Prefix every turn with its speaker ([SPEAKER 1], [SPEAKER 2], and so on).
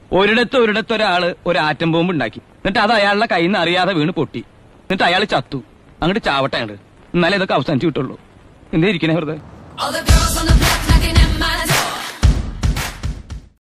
[SPEAKER 1] ഒരിടത്തൊരാള് ഒരു atom bomb ഉണ്ടാക്കി. എന്നിട്ട് അത് അയാളുടെ കയ്യിൽ നിന്ന് അറിയാതെ വീണ് പൊട്ടി. എന്നിട്ട് അയാൾ ചത്തു. അങ്ങോട്ട് ചാവട്ടെ അങ്ങോട്ട്. എന്നാലേ ഇതൊക്കെ അവസാനിച്ചു കിട്ടുള്ളൂ. എന്തേ ഇരിക്കണേ വെറുതെ.